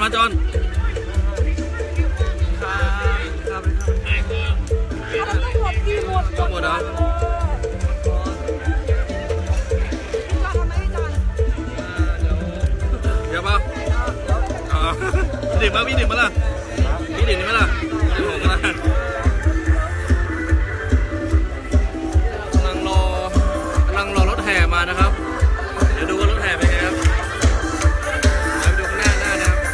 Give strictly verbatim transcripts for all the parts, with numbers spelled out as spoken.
มาจอนครับครับครับทั้งหมดกี่หมดทั้งหมดเหรอเดี๋ยวป่ะพี่ดิ่งมาพี่ดิ่งมาล่ะพี่ดิ่งมาล่ะพี่ดิ่งมาล่ะกำลังรอกำลังรอรถแห่มานะครับเดี๋ยวดูว่ารถแห่เป็นไงครับไปดูข้างหน้าหน้านะครับ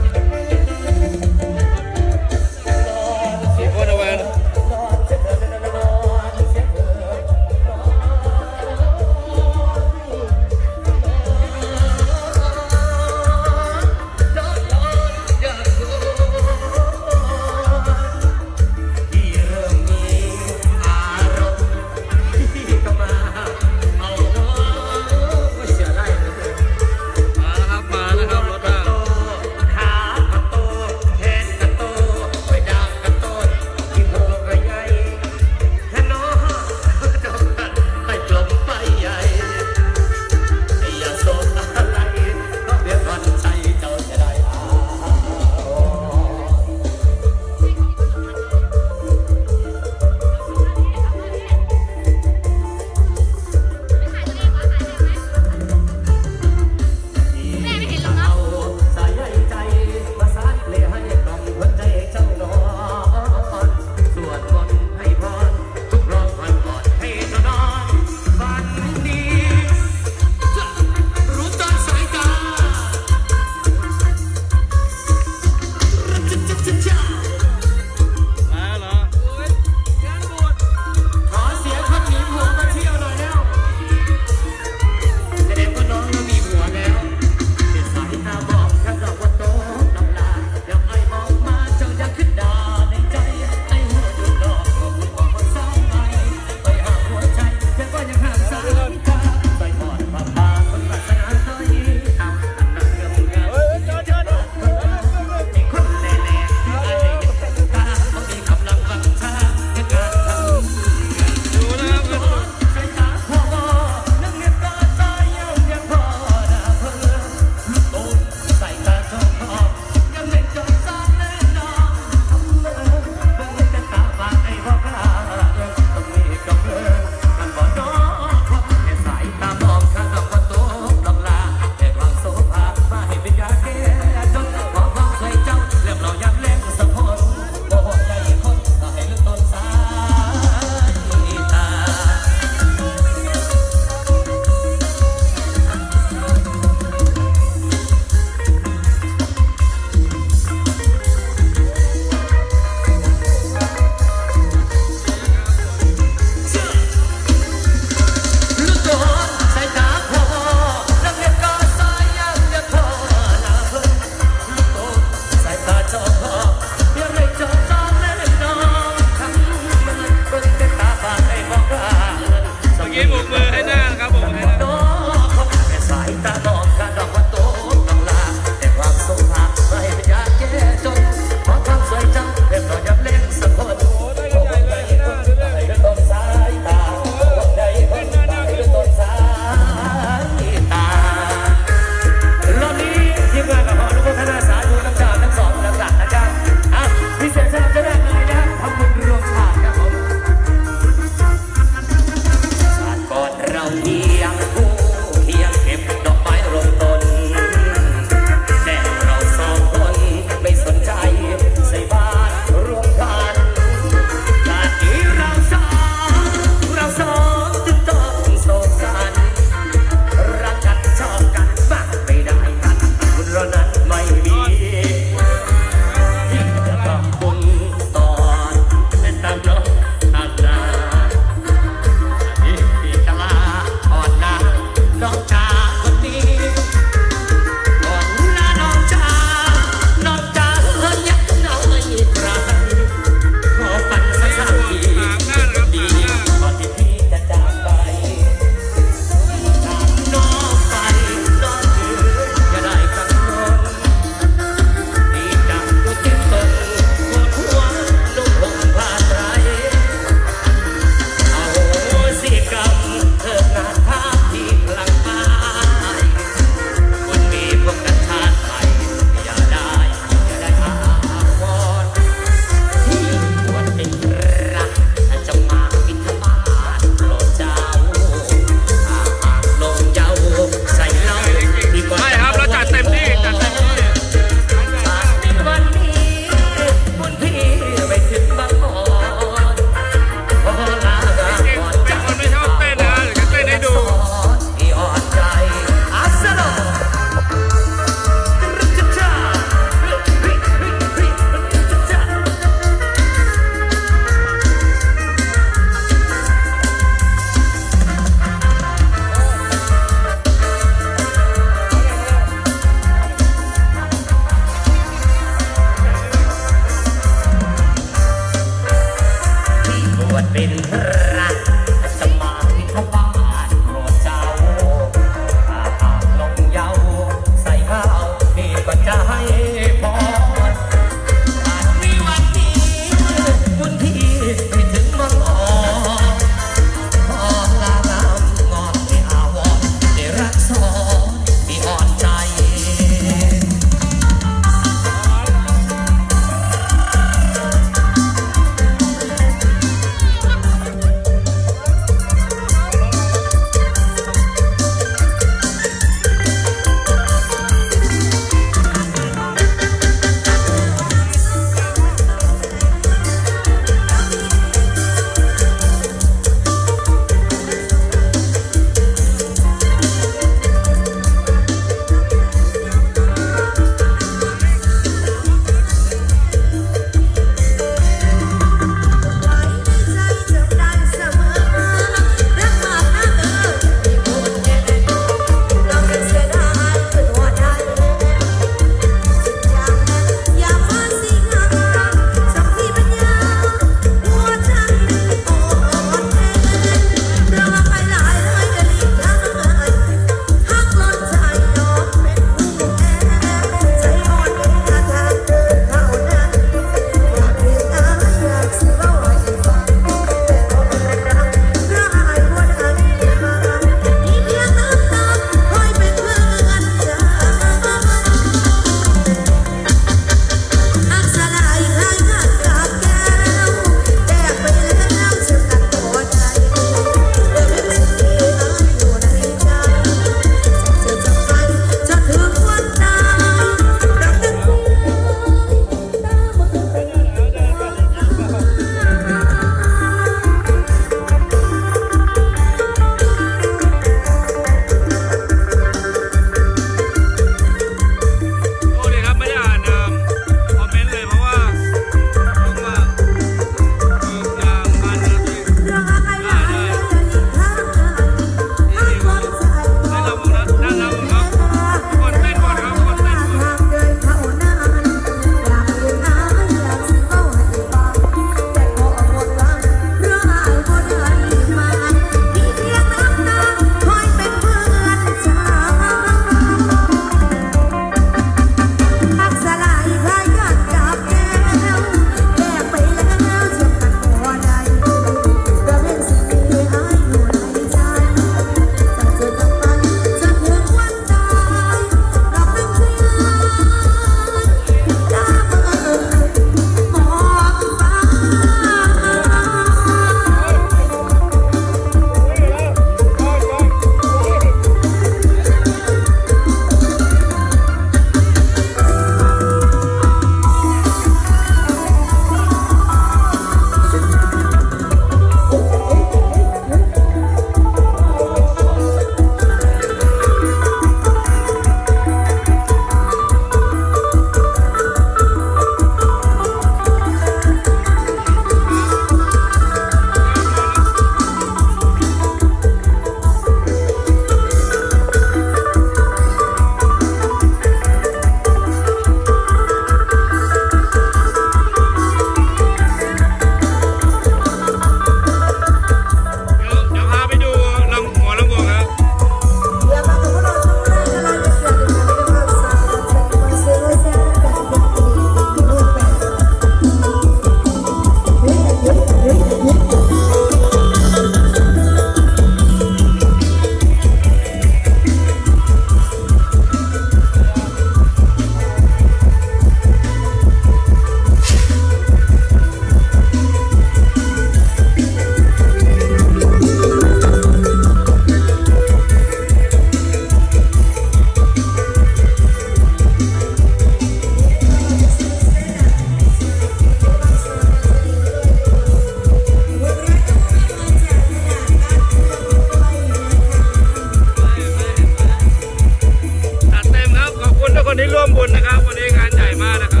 คุณนะครับวันนี้งานใหญ่มากนะครับ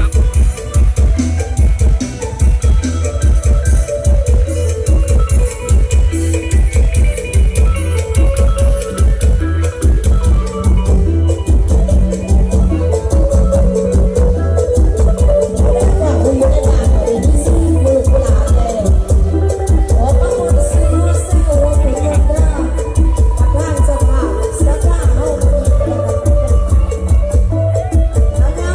Hãy subscribe cho kênh Ghiền Mì Gõ để không bỏ lỡ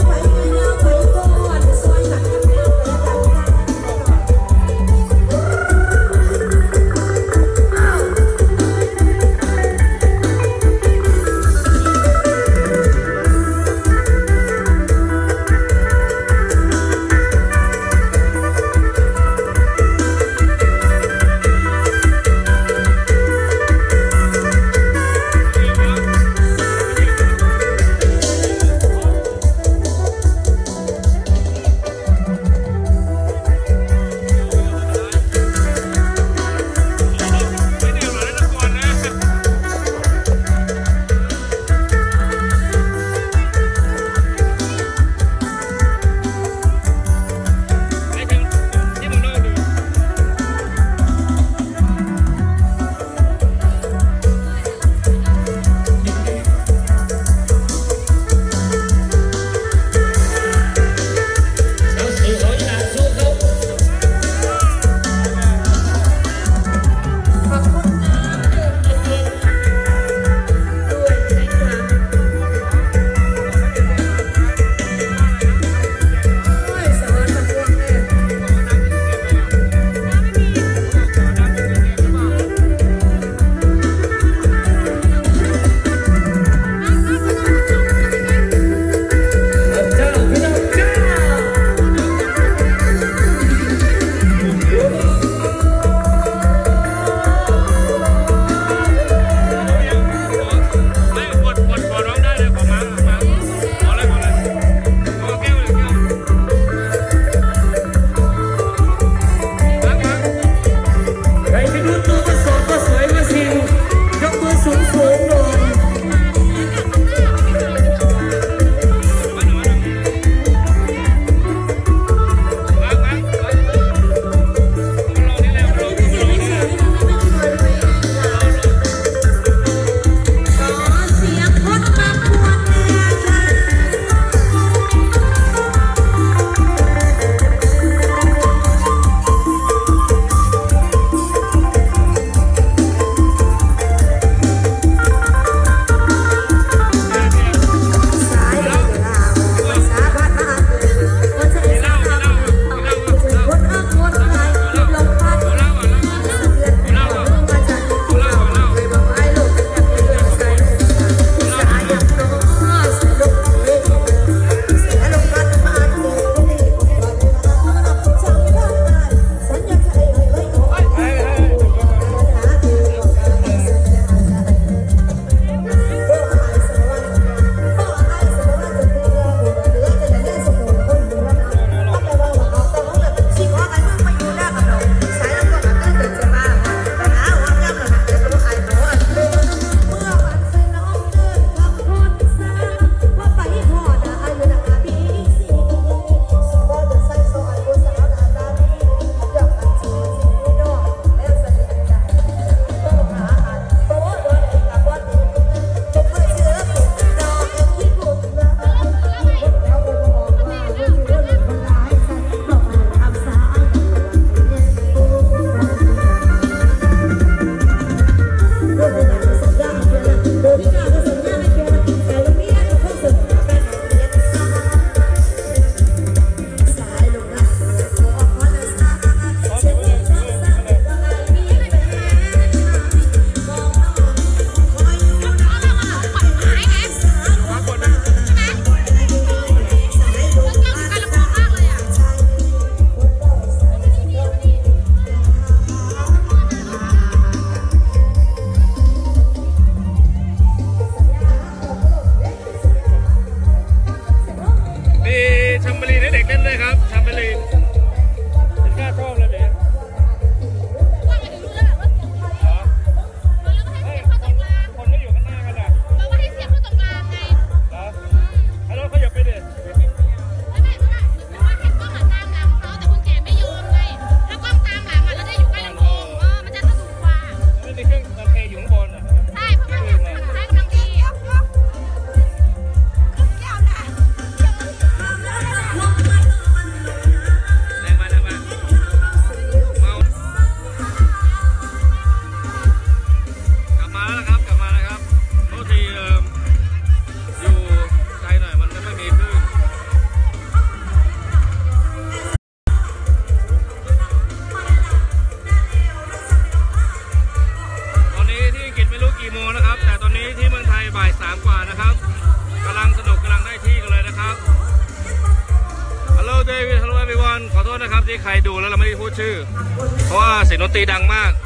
บ่ายสามกว่านะครับกำลังสนุกกำลังได้ที่กันเลยนะครับ Hello David Hello everyone ขอโทษนะครับที่ใครดูแล้วเราไม่ได้พูดชื่อเพราะว่าเสียงดนตรีดังมาก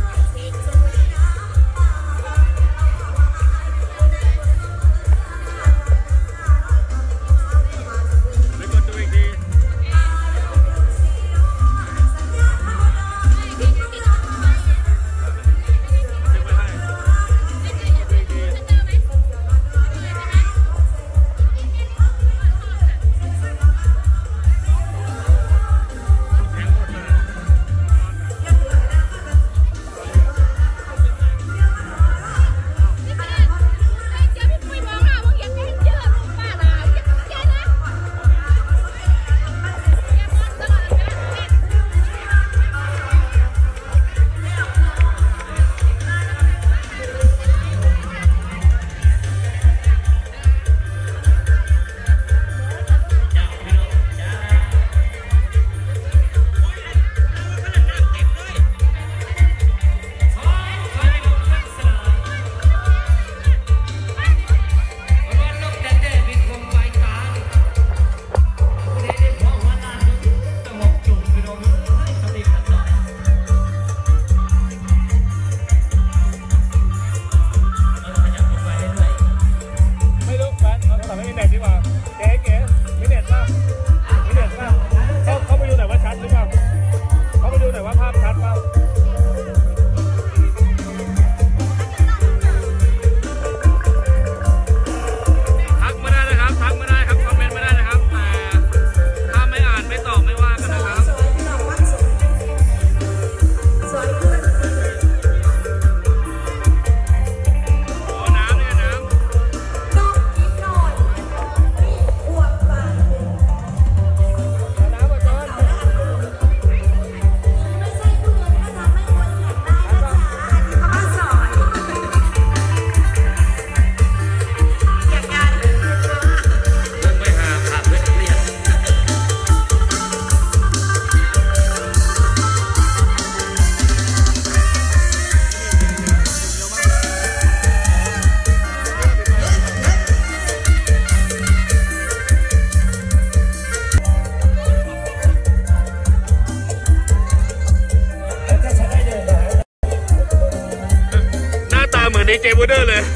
ดีเจบูเดอร์เลย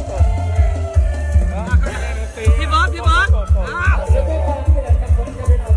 พี่บอสพี่บอส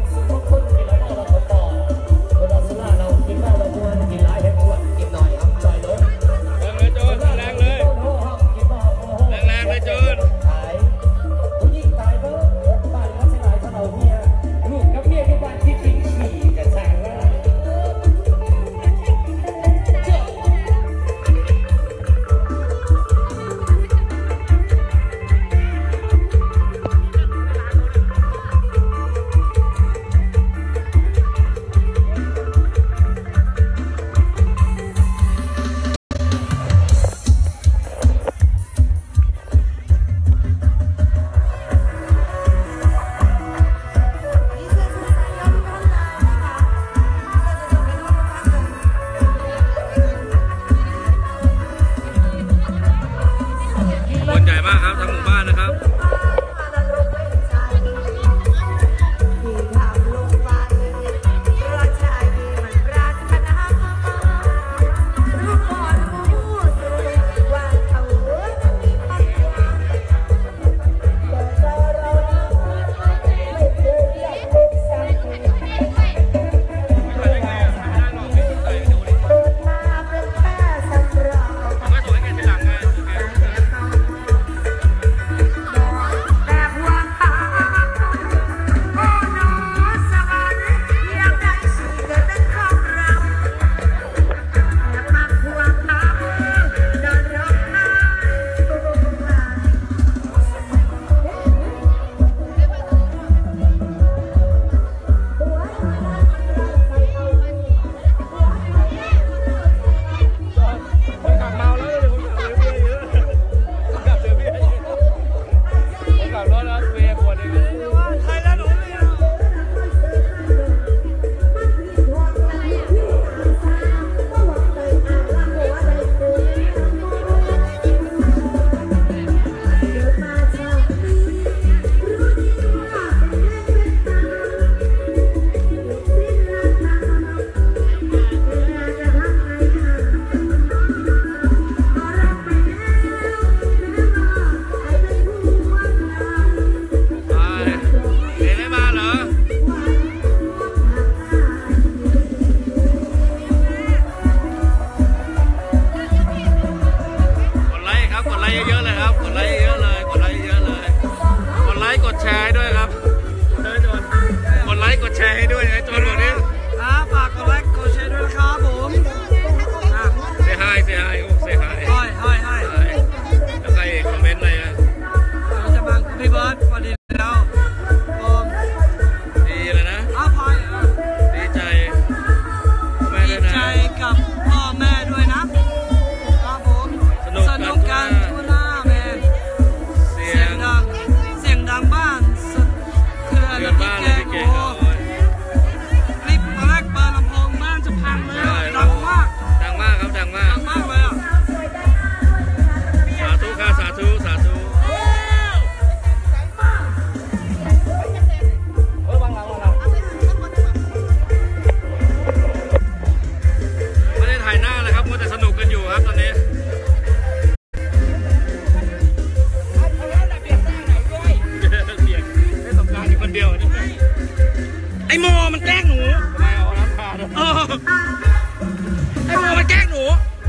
มันแกล้งหนูทำไมเอาน้ำทาด้วยเออไอ้โมมันแกล้งหนู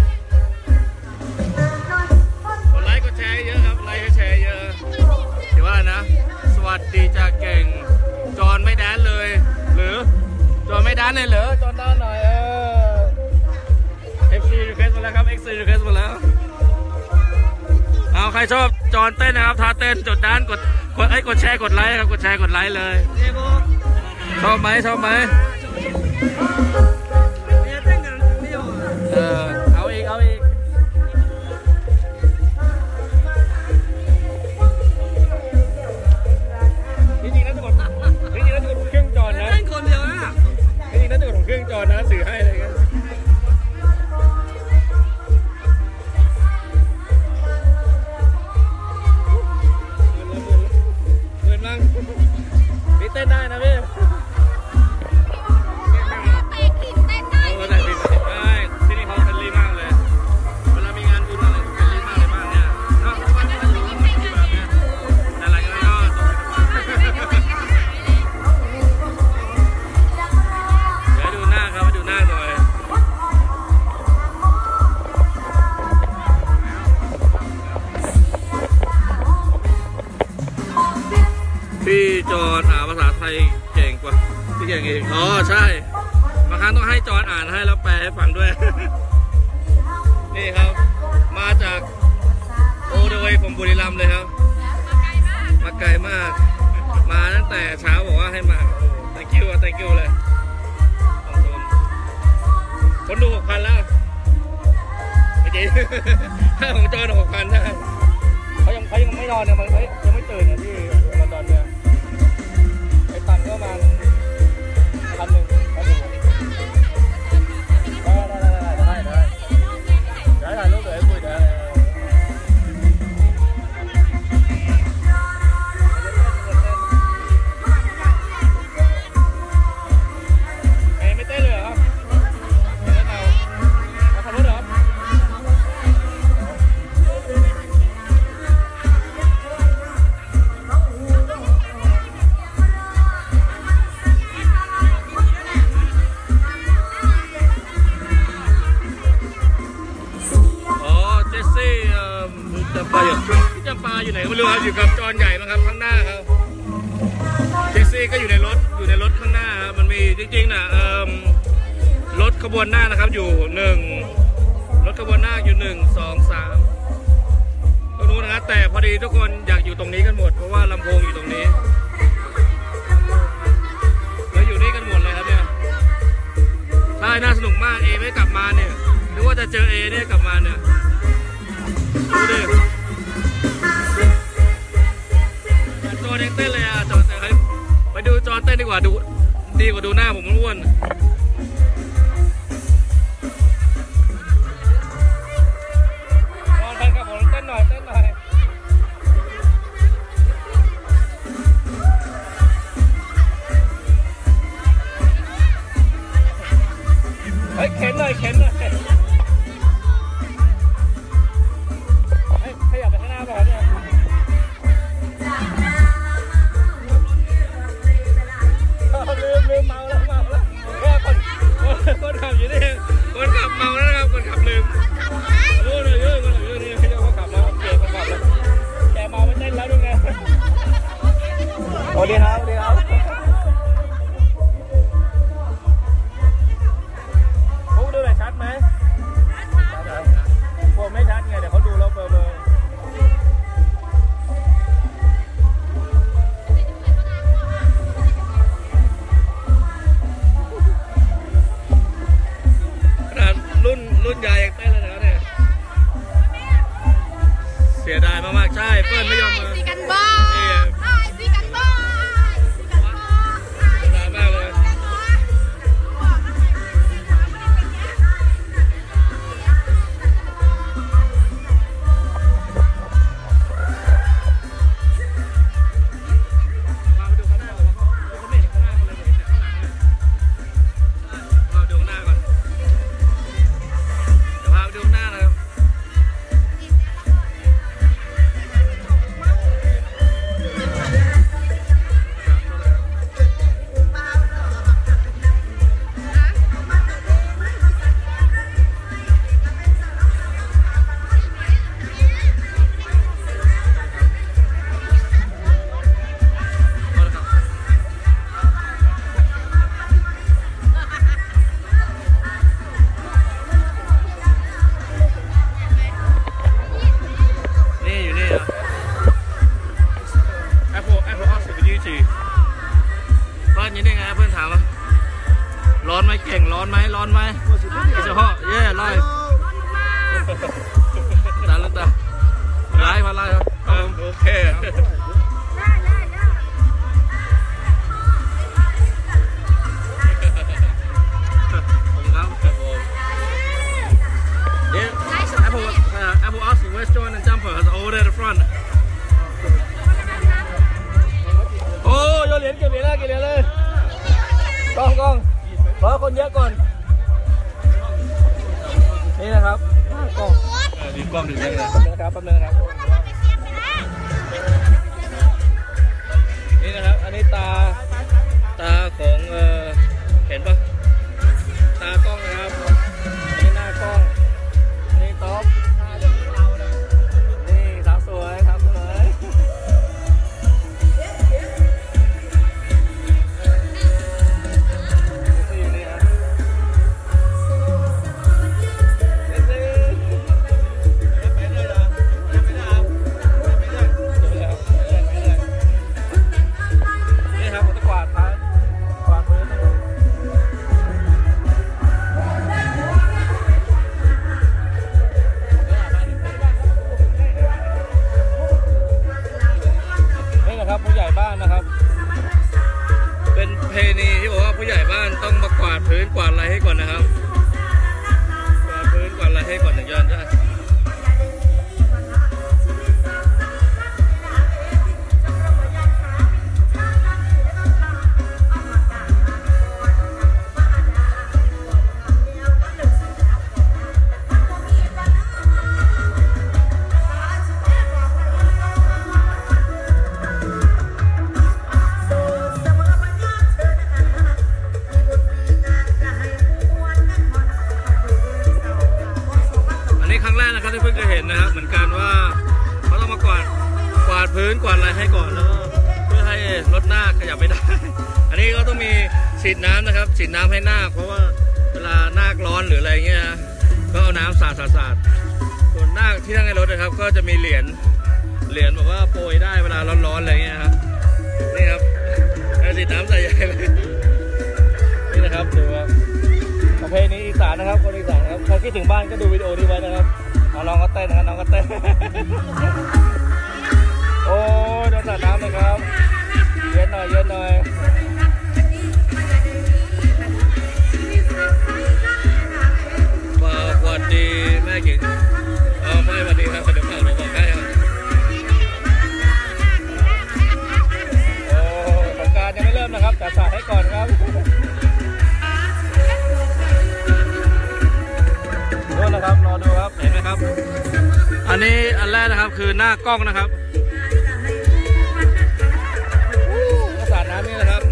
กดไลค์กดแชร์เยอะครับไลค์แชร์เยอะถือว่านะสวัสดีจ้าเก่งจอนไม่แดนเลยหรือจอนไม่แดนเลยเหรอจอนด้านหน่อยเออ เอฟ ซี request มาแล้วครับ เอ็กซ์ ซี request มาแล้วเอาใครชอบจอนเต้นนะครับท่าเต้นจดด้านกดกดไอ้กดแชร์กดไลค์ครับกดแชร์กดไลค์เลยชอบไหมชอบไหมเออเอาอีกเอาอีกจริงๆน่าจะกดจริงๆน่าจะกดเครื่องจอนนะคนเดียวนะจริงๆน่าจะกดเครื่องจอนนะสื่อให้เลยกันพี่เต้นได้นะพี่เต้นได้ได้ที่นี่เขาเฟรนลี่มากเลยเวลามีงานบุญอะไรเฟรนลี่มากเลยบ้านเนี่ยก็วันนี้ก็อยู่แบบนี้แต่หลายงานก็เดี๋ยวดูหน้าครับดูหน้าหน่อยพี่จอนอ่านภาษาไทยเก่งกว่าพี่เก่งเองอ๋อใช่บางครั้งต้องให้จอนอ่านให้แล้วแปลให้ฟังด้วย นี่ครับมาจากโอเดย์ผมบุรีรัมย์เลยครับมาไกลมากมาตั้งแต่เช้าบอกว่าให้มาโอ้ thank you thank you เลยคนดูหกพันแล้วไม่จริง ถ้าของจอนหกพันนะเขายังเขายังไม่นอนเนี่ยมันยังไม่ตื่นเนี่ยที่ลอนดอนเนี่ยไอ้ตังก็มาพันหนึ่งพันหนึ่งได้ได้ได้ได้ได้ได้ถ่ายรูปเลยคุยได้เอ้ไม่เต้นเลยเหรอไม่เต้นเอาเอาขับรถเหรอจำปาอยู่จำปาอยู่ไหนไม่รู้ครับอยู่กับจอนใหญ่มั้งครับข้างหน้าครับเจสซี่ก็อยู่ในรถอยู่ในรถข้างหน้าครับมันมีจริงๆนะเอ่อรถขบวนหน้านะครับอยู่หนึ่งรถขบวนหน้าอยู่หนึ่งสองสามตรงนู้นนะครับแต่พอดีทุกคนอยากอยู่ตรงนี้กันหมดเพราะว่าลำโพงอยู่ตรงนี้แล้วอยู่นี่กันหมดเลยครับเนี่ยใช่น่าสนุกมากเอไม่กลับมาเนี่ยนึกว่าจะเจอเอเนี่ยกลับมาเนี่ยดูดิจอยังเต้นเลยอ่ะจอแต่ไปดูจอเต้นดีกว่าดูดีกว่าดูหน้าผมมันอ้วนจอแฟนกับผมเต้นหน่อยเต้นหน่อยเฮ้ยเข็นหน่อยเข็นหน่อยขยับไปข้างหน้าก่อนเนี่ยลืมลืมเมาแล้วเมาแล้วว่าคนคนขับอยู่นี่คนขับเมาแล้วนะครับคนขับลืมเยอะเลยเยอะคนขับเยอะนี่ไม่ใช่คนขับแล้วเกย์คนขับแล้วแกเมาไม่เต้นแล้วด้วยไงสวัสดีครับสวัสดีครับโอ้ดูหน่อยชัดไหมร้อนไหมเก่งร้อนไหมร้อนไหมเฉพาะเย่ไล่ตาลุตาไล่มาไล่ครับโอเคApple, uh, Apple asked me where's John and Jumper. I said, over there at the front. โอ้ยโยนเหรียญเก็บเหรียญแล้วเก็บเหรียญเลยกล้องกล้องรอคนเยอะก่อนนี่นะครับกล้องดีกล้องถึงได้เลยแป๊บนึงนะครับแป๊บนึงนะครับนี่นะครับอันนี้ตาตาของเออเห็นปะตากล้องนะครับอันนี้หน้ากล้องนี่ท็อปนี่สาวสวยสาวสวยอยู่นี่นะไปเลยเหรอไปเลยครับไปเลยไปเลยนี่ครับผมจะกวาดพันกวาดพื้นผู้ใหญ่บ้านนะครับเป็นเพณีที่บอกว่าผู้ใหญ่บ้านต้องมากวาดพื้นกวาดอะไรให้ก่อนนะครับกวาดพื้นกวาดอะไรให้ก่อนถึงจะได้ที่เพิ่งจะเห็นนะครับเหมือนกันว่าเขาต้องมากวาดกวาดพื้นกวาดอะไรให้ก่อนแล้วก็เพื่อให้รถนาคขยับไม่ได้ อันนี้ก็ต้องมีฉีดน้ำนะครับฉีดน้ำให้นาคเพราะว่าเวลานาคร้อนหรืออะไรเงี้ยก็เอาน้ำสาดสาดสาดส่วนนาคที่นั่งในรถนะครับก็จะมีเหรียญเหรียญแบบว่าโปรยได้เวลาร้อนๆอะไรเงี้ยครับนี่ครับฉีดน้ำใส่ใหญ่เลยนี่นะครับดูว่าประเพณีอีสานนะครับคนอีสานครับใครคิดถึงบ้านก็ดูวิดีโอนี้ไว้นะครับน้องก็เต้นนะครับน้องก็เต้นโอ้ยโดนสาดน้ำเลยครับเย็นหน่อยเย็นหน่อยฝากสวัสดีแม่กิ่งเออไม่สวัสดีครับเดี๋ยวฝากเราบอกให้ครับโอ้สงกรานต์ยังไม่เริ่มนะครับแต่สาดให้ก่อนครับดูนะครับรอดูครับเห็นไหมครับอันนี้อันแรกนะครับคือหน้ากล้องนะครับกระสาดน้ำนี่นะครับ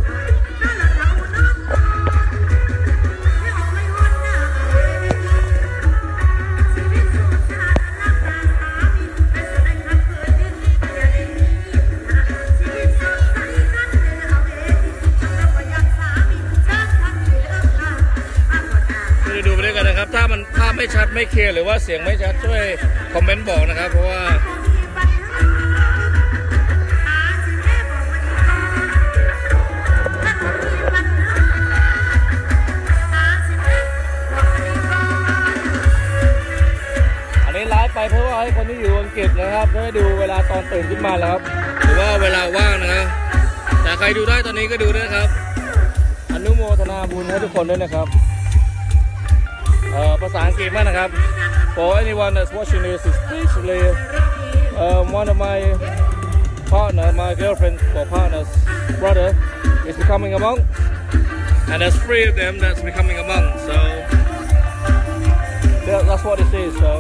ดูไปด้วยกันนะครับถ้ามันภาพไม่ชัดไม่เคลียร์หรือว่าเสียงไม่ชัดช่วยคอมเมนต์บอกนะครับเพราะว่าอันนี้ไลฟ์ไปเพื่อว่าให้คนที่อยู่อังกฤษนะครับได้ดูเวลาตอนตื่นขึ้นมาแล้วครับหรือว่าเวลาว่างนะครับแต่ใครดูได้ตอนนี้ก็ดูด้วยครับอนุโมทนาบุญให้ทุกคนด้วยนะครับภาษาอังกฤษมากนะครับ For anyone that's watching this, especially uh, one of my partner, my girlfriend or partner's brother is becoming a monk, and there's three of them that's becoming a monk. So that's what it is. So.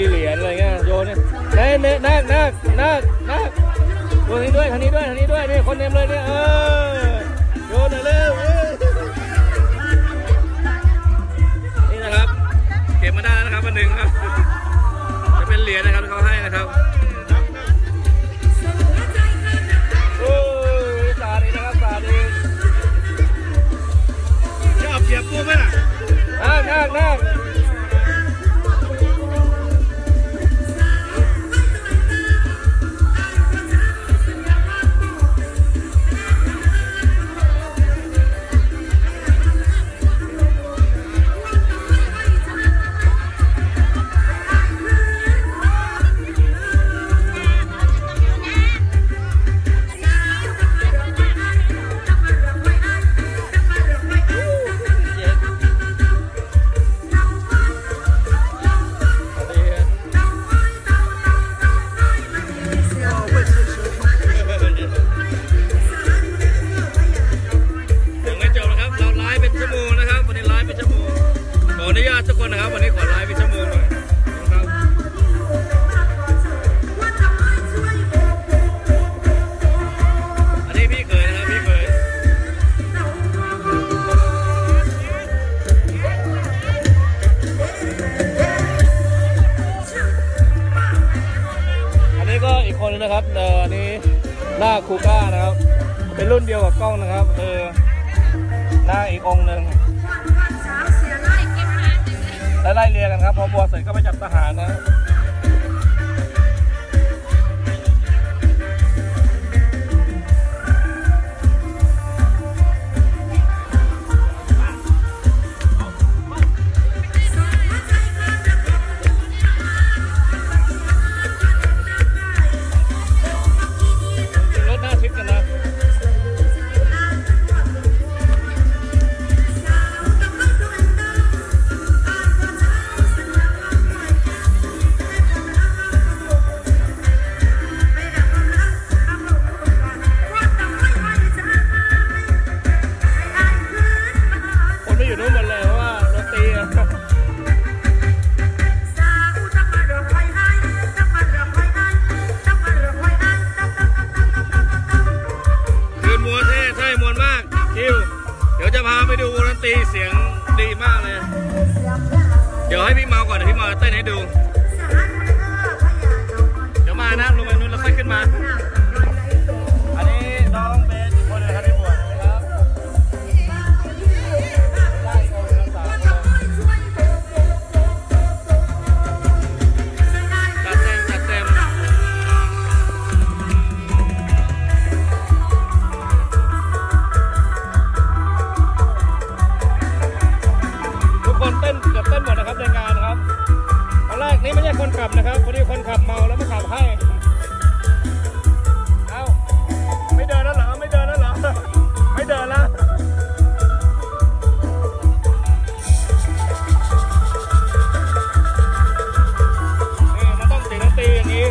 เหรียญอะไรเงี้ยโยนเนี่ยเน่เน่นักนักนักนักโยนทางนี้ด้วยทางนี้ด้วยทางนี้ด้วยนี่คนเต็มเลยเนี่ยเออโยนหน่อยเร็วนี่นะครับเก็บมาได้แล้วนะครับวันหนึ่งครับจะเป็นเหรียญนะครับที่เขาให้นะครับโอ้ยสาดีนะครับสาดีจะเอาเปรียบกูไหมล่ะนักนักนักทุกคนนะครับวันนี้ขอไลฟ์เป็นชั่วโมงหน่อยนะครับอันนี้พี่เคยนะครับพี่เคยอันนี้ก็อีกคนนึงนะครับเอออันนี้หน้าคูก้านะครับเป็นรุ่นเดียวกับกล้องนะครับเออหน้าอีกองค์หนึ่งไล่เรียกันครับพอบัวเสร็จก็ไปจับทหารนะรถหน้าชิดกันนะไปดูวงดนตรีเสียงดีมากเลยเดี๋ยวให้พี่เมาก่อนเดี๋ยวพี่เมาเต้นให้ดูเดี๋ยวมานะลงไปนู้นแล้วค่อยขึ้นมาอันนี้น้องเบสคนเลยครับที่บวชนะครับจัดเต็มจัดเต็มเต้นเกือบเต้นหมดนะครับในงานนะครับตอนแรกนี่ไม่ใช่คนขับนะครับพอดีคนขับเมาแล้วไม่ขับให้เอ้าไม่เดินแล้วเหรอไม่เดินแล้วเหรอไม่เดินแล้วนี่มันต้องเสียงดนตรีอย่างนี้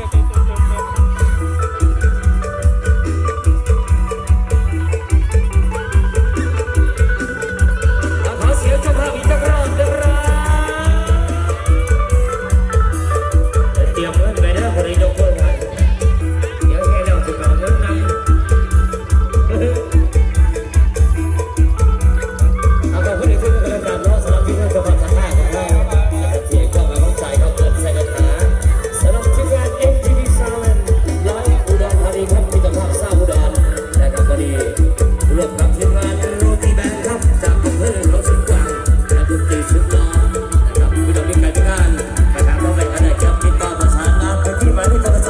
ที่มาที่ธรรม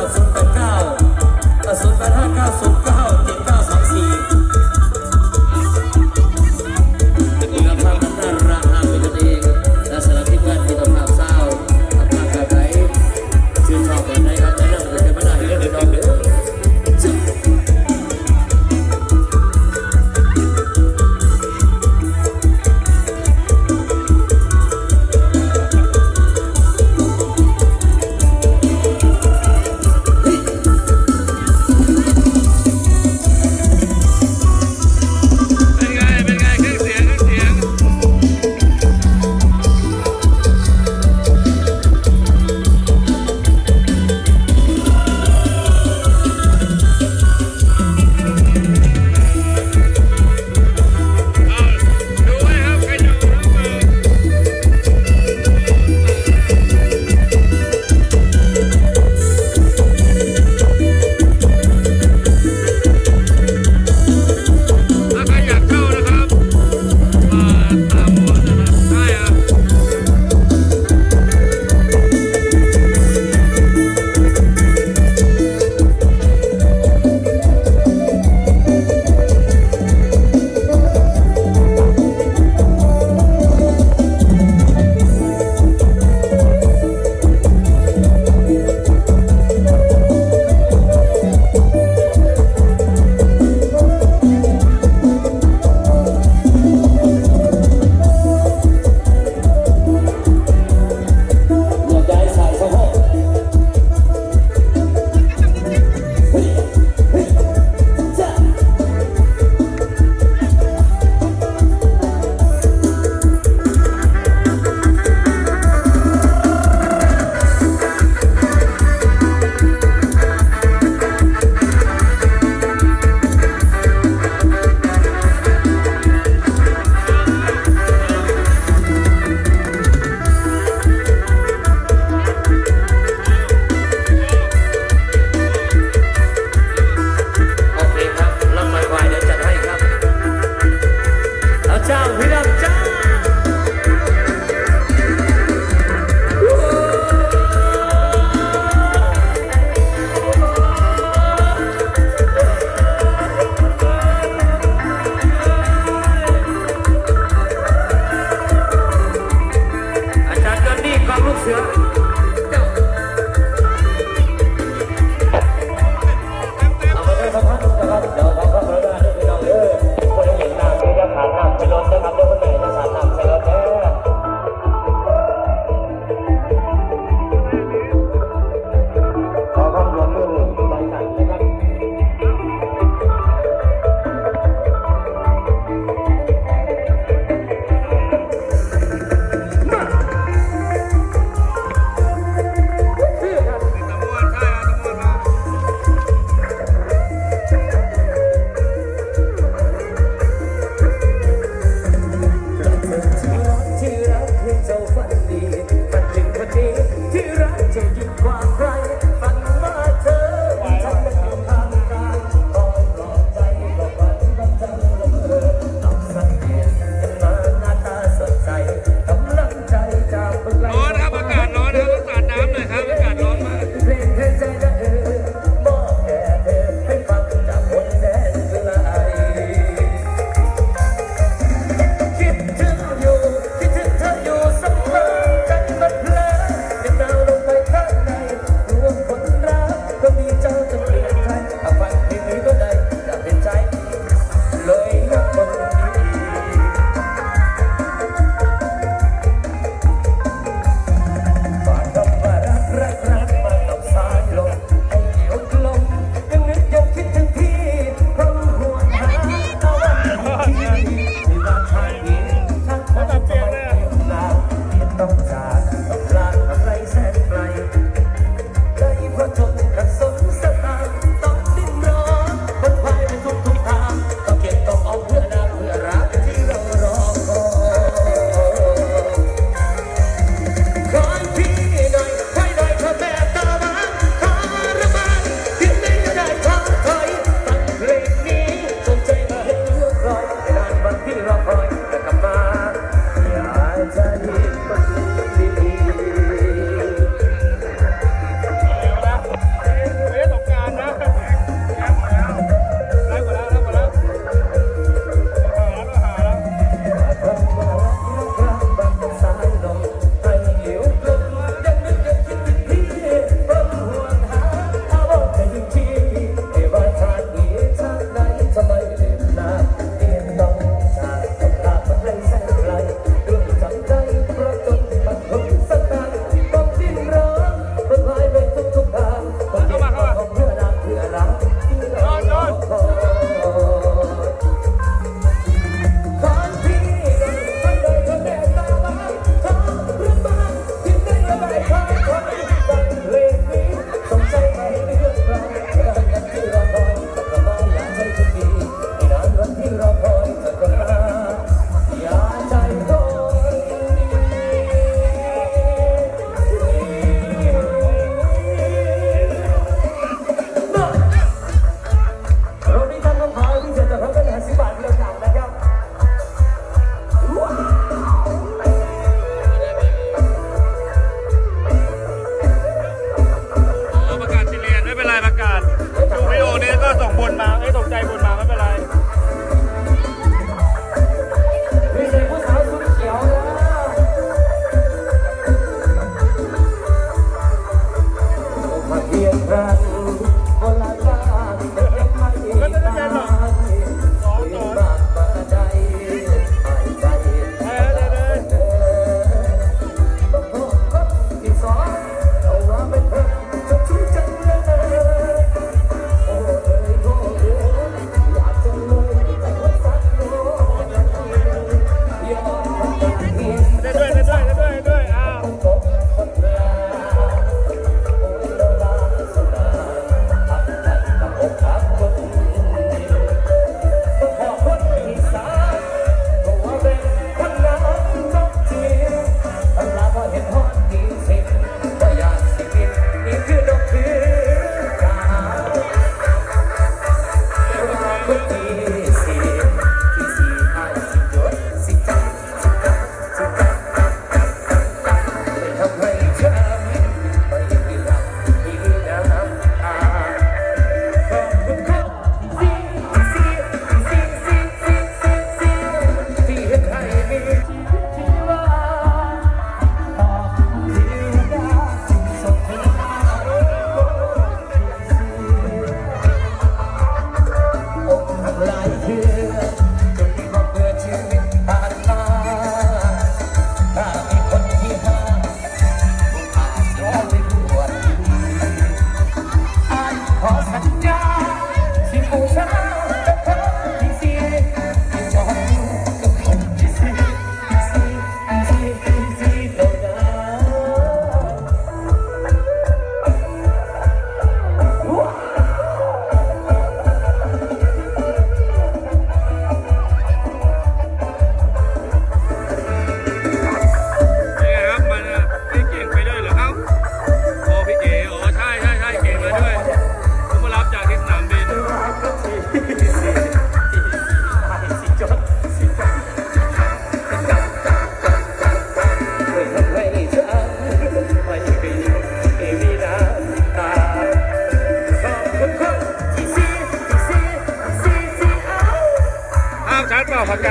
เ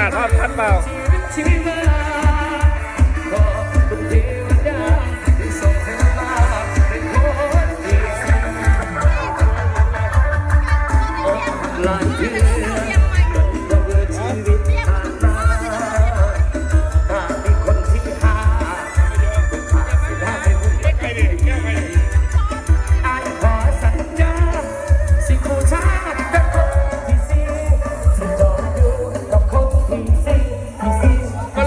าศภาพชัดเปล่าก็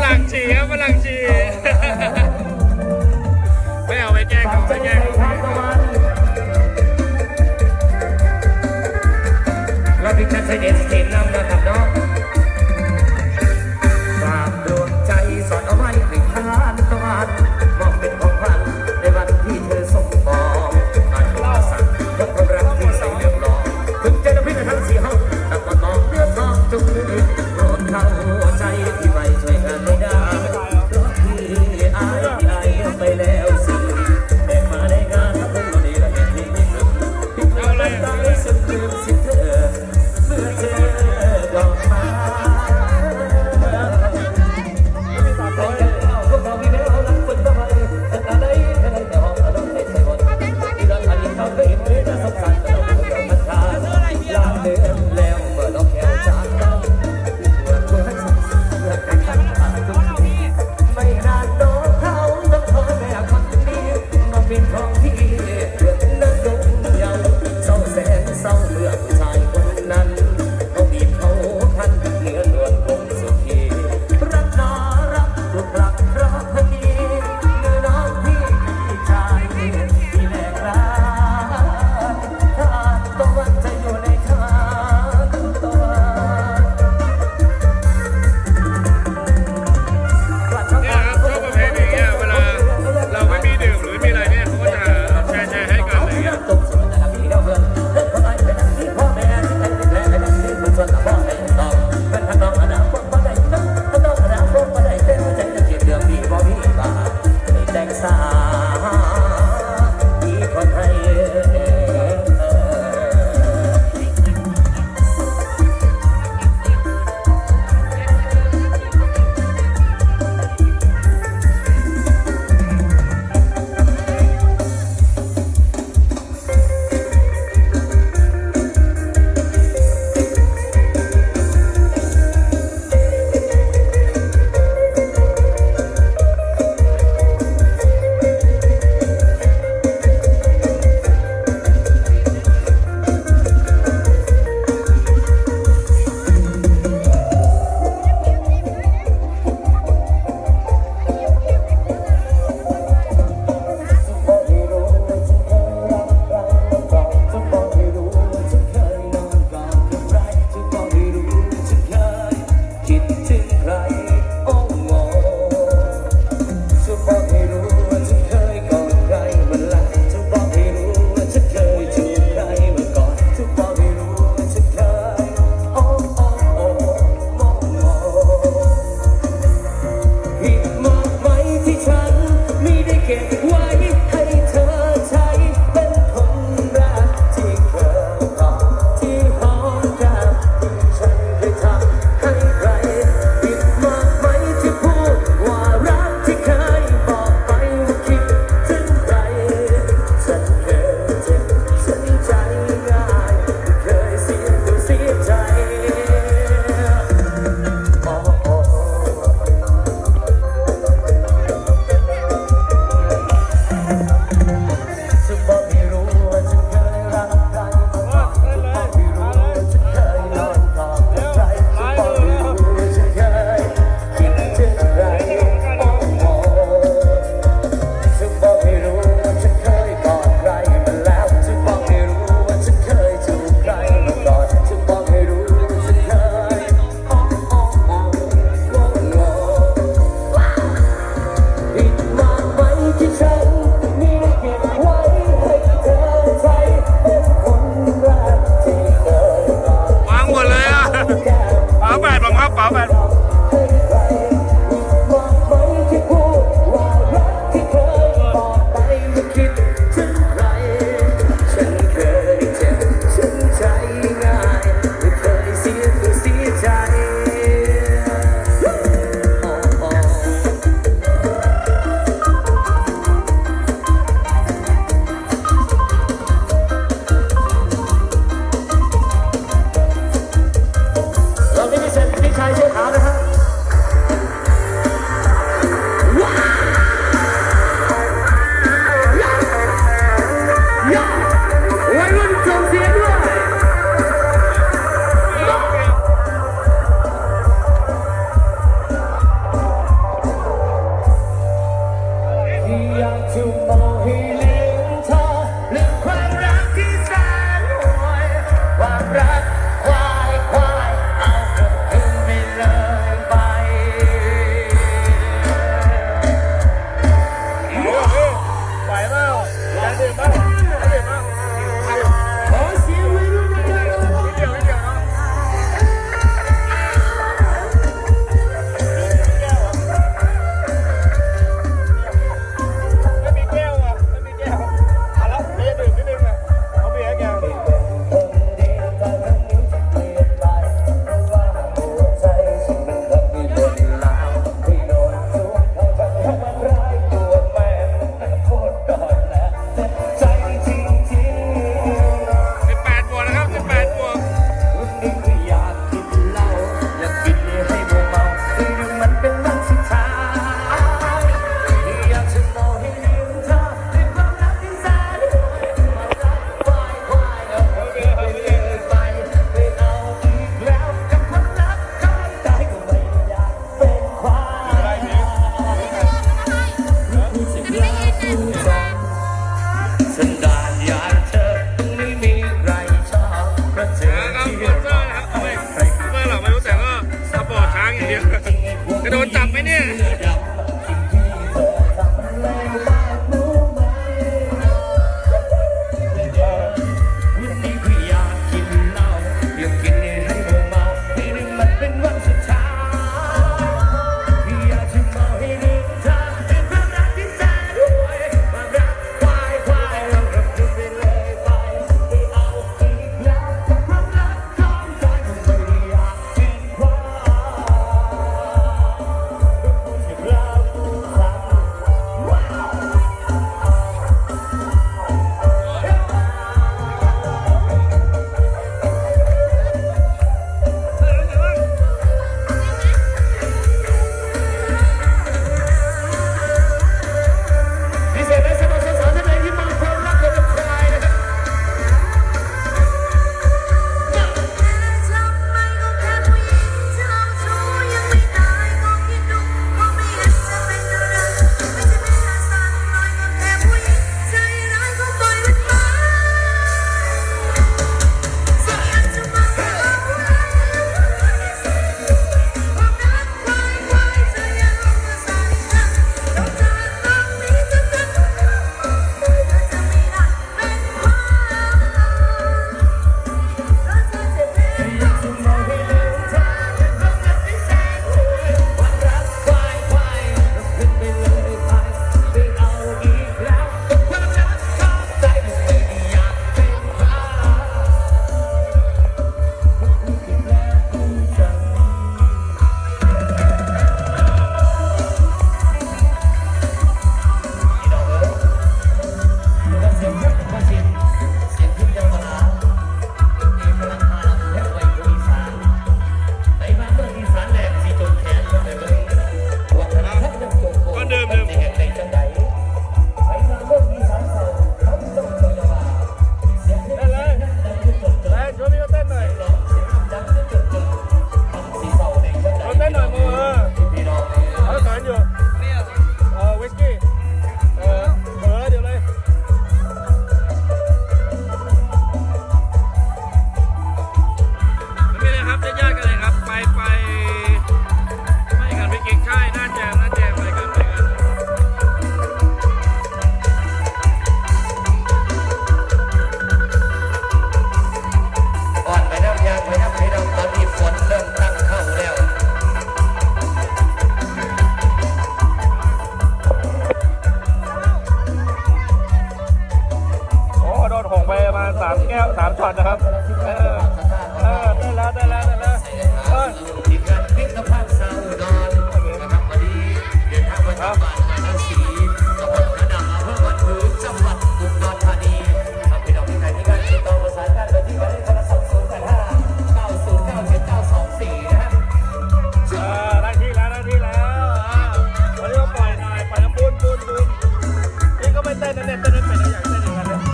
หงไปประมาณสามแก้วสามช็อตนะครับเออเออได้แล้วได้แล้วได้แล้วเออทีมงานพิพิธภัณฑ์ซาอุดรนะครับวันนี้เดินทางมาจากบ้านนาสีจังหวัดระนองอำเภอบ้านผือจังหวัดอุดรธานีครับพี่น้องที่ไหนที่การติดต่อประสานงานไปที่หมายเลขโทรศัพท์ศูนย์แปดห้าเก้าศูนย์เก้าเจ็ดเก้าสองสี่นะครับเออได้ที่แล้วได้ที่แล้ววันนี้ก็ปล่อยหน่อยปล่อยน้ำปูนปูนปูนนี่ก็ไม่เต้นนะเนี่ยเต้นไม่เป็นอยากเต้นอย่างนั้นเลย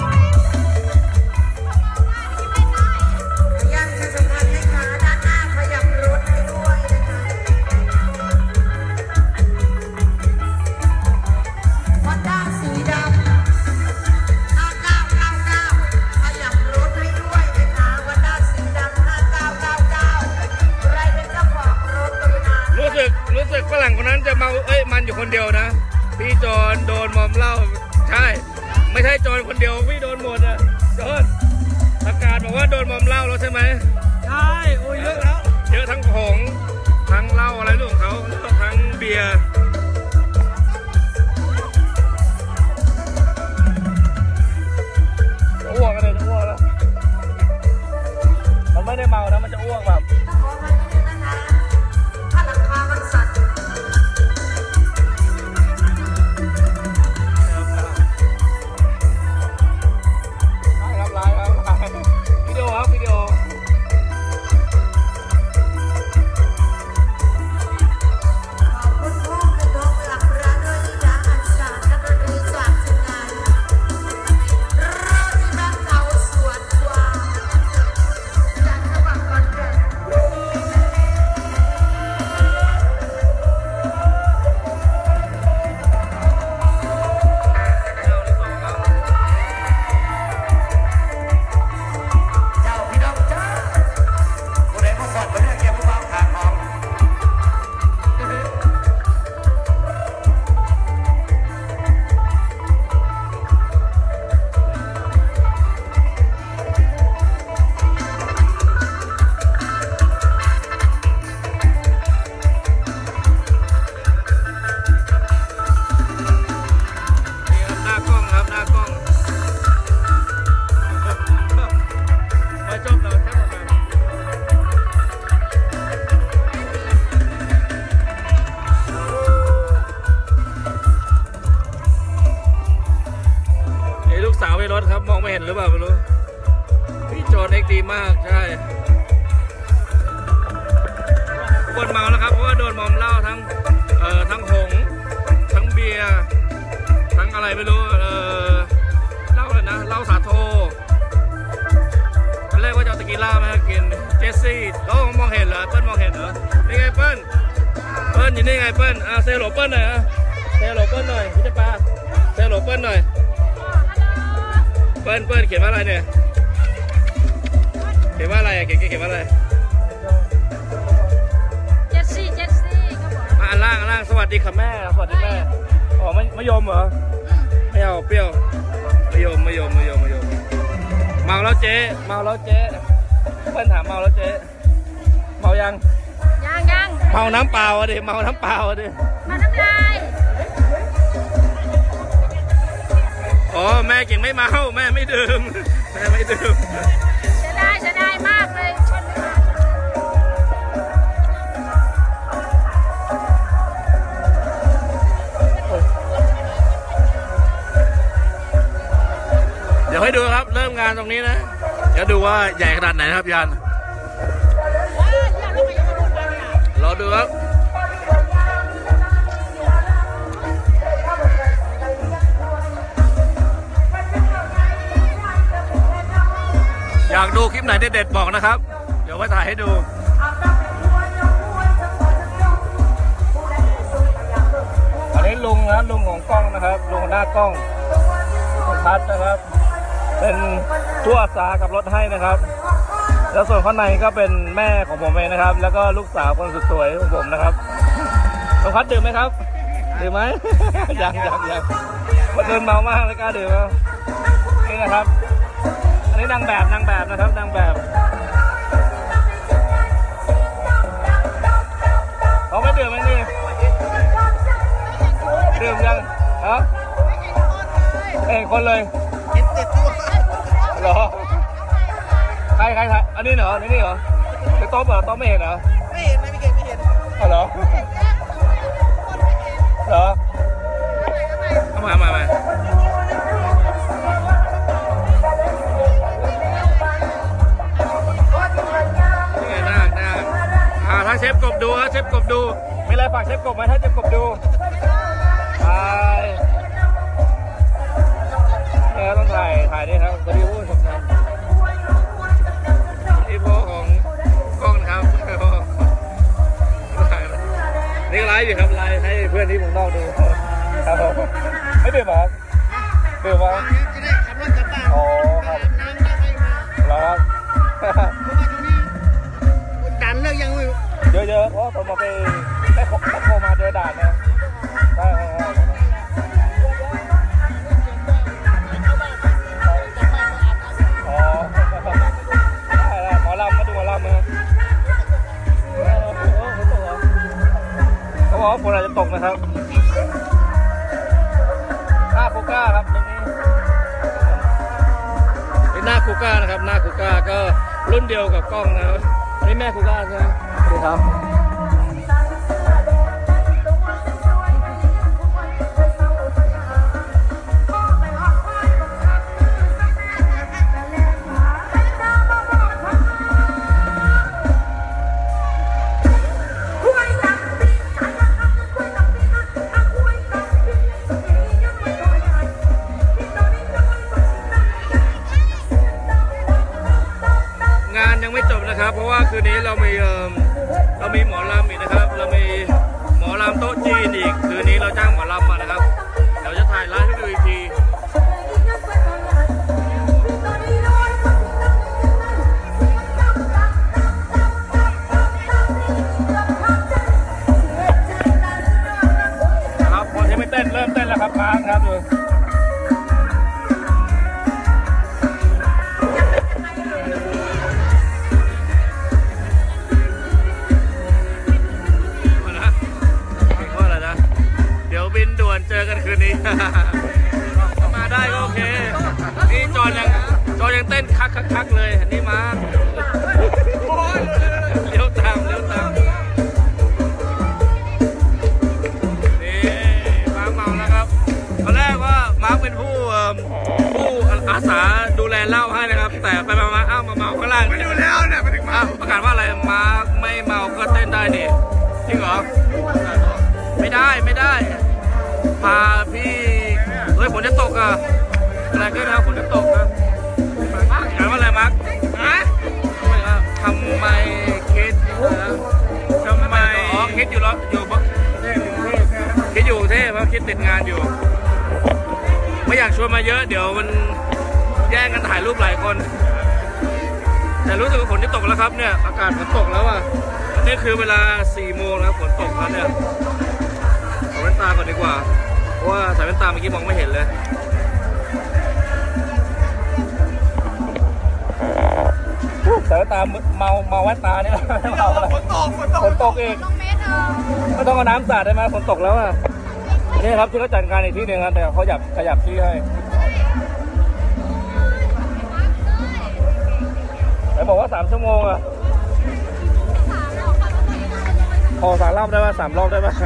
ยังจะสำคัญให้ขาด้านหน้าขยับรถให้ด้วยนะคะฮอนด้าสีดำห้าเก้าเก้าเก้าขยับรถให้ด้วยนะคะฮอนด้าสีดำห้าเก้าเก้าเก้าใครเป็นเจ้าของรถกรุณารู้สึกรู้สึกฝรั่งคนนั้นจะเมาเอ้ยมันอยู่คนเดียวนะพี่จอนโดนมอมเหล้าใช่ไม่ใช่จอนคนเดียวพี่โดนหมดอ่ะจอนประกาศบอกว่าโดนมอมเหล้าแล้วใช่ไหมใช่โอ้ยเยอะแล้วเยอะทั้งของทั้งเหล้าอะไรลูกเขาทั้งเบียร์จะอ้วกกันเลยจะอ้วกแล้วมันไม่ได้เมานะมันจะอ้วกแบบต้องขอมานิดนึงนะคะถ้าหลังคามันสั่นวิดีโอครับวิดีโอขอบคุณผู้กระทงหลักร้านด้วยที่ร้านอันสารนักดนตรีจากทีมงานโรตีแบงค์เขาสวนกวางจากจังหวัดขอนแก่นสาวในรถครับมองไม่เห็นหรือเปล่าไม่รู้พี่จอนเอ็กดีมากใช่คนเมาแล้วครับเพราะว่าโดนมอมเหล้าทั้งเอ่อทั้งหงทั้งเบียร์ทั้งอะไรไม่รู้เอ่อเหล้าเลยนะเหล้าสาโทตอนแรกว่าจะเอาตะกี้ล่ามากินเจสซี่โอ้มองเห็นเหรอเปิ้ลมองเห็นเหรอนี่ไงเปิ้ลเปิ้ลอยู่นี่ไงเปิ้ลอ่ะเซลโลเปิ้ลหน่อยอ่ะเซลโลเปิ้ลหน่อยพี่จะปาเซลโลเปิ้ลหน่อยเปิ้ลเปิ้ลเขียนว่าอะไรเนี่ยเขียนว่าอะไรเขียนเขียนว่าอะไรเจสซี่เจสซี่ครับผมมาอันล่างอันล่างสวัสดีค่ะแม่สวัสดีแม่อ๋อไม่ไม่ยมเหรอไม่เอาเปรี้ยวไม่ยมไม่ยมไม่ยมไม่ยมเมาแล้วเจ๊เมาแล้วเจ๊เปิ้ลถามเมาแล้วเจ๊เมายังยังยังเมาน้ำเปล่าดิเมาน้ำเปล่าดิเมาน้ำลายอ๋อแม่เก่งไม่เมาแม่ไม่ดื่มแม่ไม่ดื่มเสียดายเสียดายมากเลยเดี๋ยวให้ดูครับเริ่มงานตรงนี้นะเดี๋ยวดูว่าใหญ่ขนาดไหนนะครับยันรอดูครับอยากดูคลิปไหนเด็ดๆบอกนะครับเดี๋ยวไว้ถ่ายให้ดูอันนี้ลุงนะลุงของกล้องนะครับลุงหน้ากล้องพัดนะครับเป็นทั่วสากับรถให้นะครับแล้วส่วนข้างในก็เป็นแม่ของผมเองนะครับแล้วก็ลูกสาวคนสุดสวยของผมนะครับลุงพัดดื่มไหมครับดื่มไหมยังยังยังมันเดินเมามากเลยกล้าดื่มครับนี่นะครับอันนี้นางแบบนางแบบนะครับนางแบบเขาไม่ดื่มไหมนี่ดื่มยังฮะเอ้คนเลยกินติดตัวใครถ่ายอันนี้เหรอนี่นี่เหรอไอ้โต๊ะเหรอโต๊ะไม่เห็นเหรอไม่เห็นไม่เห็นไม่เห็นอ๋อเหรอเหรอทำไมทำไมทำไมนี่ไงน่าน่าอ่าถ้าเชฟกบดูฮะเชฟกบดูมีอะไรฝากเชฟกบไหมถ้าเชฟกบดูใช่เนี่ยต้องถ่ายถ่ายนี่ครับวิดีโอสำคัญนี่พ่อของกล้องนะครับนี่ไลฟ์อยู่ครับไลฟ์ให้เพื่อนที่ผมนอกดูครับผมไม่เดือดหรอเดือดหรอจะได้ขับรถกลับบ้านอ๋อครับน้ำได้ใครมาเหรอครับเพราะว่าตรงนี้ดันเลิกยังไม่เยอะๆเพราะผมมาไปได้ขอโทรมาเจอด่านนะใช่อ๋อได้หมอลำมาดูหมอลำนะเขาบอกว่าฝนอาจจะตกนะครับหน้าคูก้าครับตรงนี้เป็นหน้าคูก้านะครับหน้าคูก้าก็รุ่นเดียวกับกล้องนะครับนี่แม่คูก้าใช่ไหมสวัสดีครับเพราะว่าคืนนี้เรามีเรามีหมอลำอีกนะครับเรามีหมอลำโต๊ะจีนอีกคืนนี้เราจ้างหมอลำมานะครับเดี๋ยวจะถ่ายไลฟ์ให้ดูอีกทีครับคนที่ไม่เต้นเริ่มเต้นแล้วครับมาครับดูเจอกันคืนนี้ถ้ามาได้ก็โอเคนี่จอนยังจอนยังเต้นคักคักเลยอันนี้มาเลี้ยวตามเลี้ยวตามนี่มาเมาแล้วครับตอนแรกว่ามาร์คเป็นผู้ผู้อาสาดูแลเหล้าให้นะครับแต่ไปมาอ้าวมาเมาข้างล่างไม่ดูแล้วเนี่ยไปถึงมาประกาศว่าอะไรมาร์คไม่เมาก็เต้นได้นี่จริงเหรอไม่ได้ไม่ได้พาพี่เฮ้ยฝนจะตกอ่ะอะไรขึ้นนะฝนจะตกนะถามว่าอะไรมาร์คฮะทำไมคิดนะทำไมอ๋อคิดอยู่แล้วอยู่คิดอยู่เท่เพราะคิดติดงานอยู่ไม่อยากชวนมาเยอะเดี๋ยวมันแย่งกันถ่ายรูปหลายคนแต่รู้สึกว่าฝนจะตกแล้วครับเนี่ยอากาศฝนตกแล้วอ่ะนี่คือเวลาสี่โมงแล้วฝนตกแล้วเนี่ยเอาแว่นตาก่อนดีกว่าเพราะว่าสายแว่นตาเมื่อกี้มองไม่เห็นเลยสายแว่นตาเมาเมาแว่นตาเนี่ยเมาอะไรฝนตกฝนตกฝนตกอีกไม่ต้องเอาน้ำสาดได้ไหมฝนตกแล้วอ่ะนี่ครับที่เขาจัดการอีกที่หนึ่งครับแต่เขาหยับขยับที่ให้แต่บอกว่าสามชั่วโมงอ่ะพอสามรอบได้ป่ะสามรอบได้ป่ะ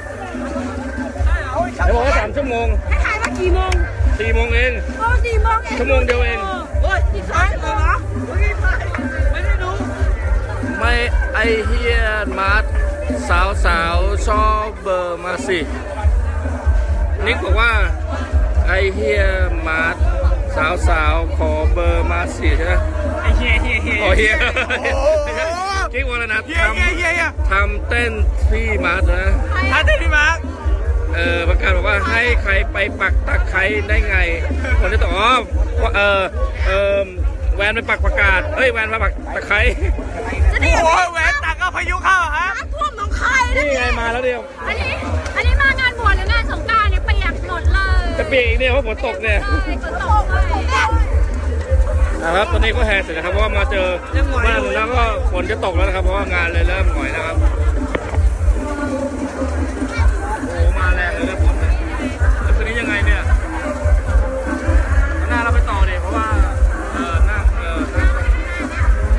ไอ้บอกว่าสามชั่วโมงให้ถ่ายมากี่โมงสี่โมงเองโอ้สี่โมงเองชั่วโมงเดียวเองโอ้ยอีกสายเลยนะไม่ได้ดูไม่ไอเฮียมาร์ทสาวสาวชอบเบอร์มาสินิกบอกว่าไอเฮียมาร์ทสาวสาวขอเบอร์มาสิใช่ไหมไอเฮียเฮียเฮียโอ้เฮียคิดว่าอะไรนะทำทำเต้นพี่มาร์ทนะทำเต้นพี่มาร์ทเออประกาศบอกว่าให้ใครไปปักตะไคร้ได้ไงคนจะตอบว่าเออเออแวนไปปักประกาศเอ้ยแวนมาปักตะไคร้โอ้ยแวนตักก็พายุเข้าฮะท่วมหนองคายนี่ไงมาแล้วเดียวอันนี้อันนี้มางานบวชหรืองานสงกรานต์เนี่ยเปียกหมดเลยจะเปียกอีกเนี่ยเพราะฝนตกเนี่ยฝนตกเลยนะครับตอนนี้ก็แห่เสร็จนะครับเพราะว่ามาเจอบ้านแล้วก็ฝนจะตกแล้วนะครับเพราะว่างานเลยเริ่มหน่อยนะครับโอ้มาแรงเลยนะฝนนะแล้วคืนนี้ยังไงเนี่ยหน้าเราไปต่อเดี๋ยวเพราะว่าเออหน้าเออ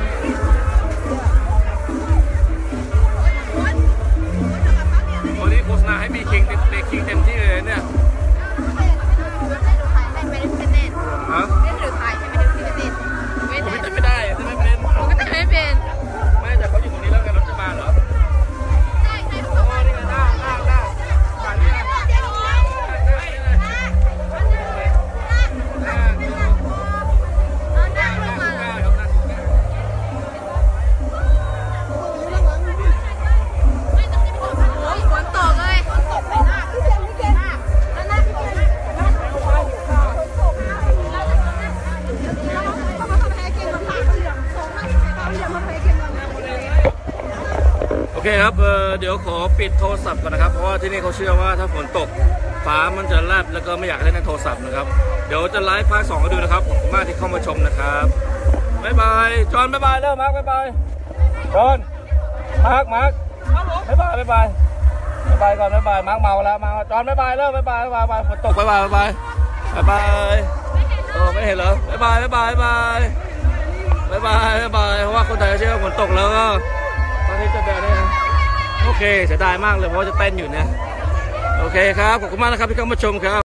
เคครับเออเดี๋ยวขอปิดโทรศัพท์ก่อนนะครับเพราะว่าที่นี่เขาเชื่อว่าถ้าฝนตกฟ้ามันจะแลบแล้วก็ไม่อยากเล่นในโทรศัพท์นะครับเดี๋ยวจะไลฟ์ภาคสองให้ดูนะครับขอบคุณมากที่เข้ามาชมนะครับบ๊ายบายจอนบ๊ายบายเริ่มมาร์คบ๊ายบายจอนมาร์คมาร์คบ๊ายบายบ๊ายบายบ๊ายบายก่อนบ๊ายบายมาร์คเมาแล้วมาจอนบ๊ายบายเริ่มบ๊ายบายบ๊ายบายฝนตกบ๊ายบายบ๊ายบายบ๊ายบายเออไม่เห็นเหรอบ๊ายบายบ๊ายบายบ๊ายบายบ๊ายบายบ๊ายบายเพราะว่าคนไทยเชื่อว่าฝนตกแล้วก็ตอนนี้จะเดินได้นะโอเคเสียดายมากเลยเพราะจะเต้นอยู่นะโอเคครับขอบคุณมากนะครับที่เข้ามาชมครับ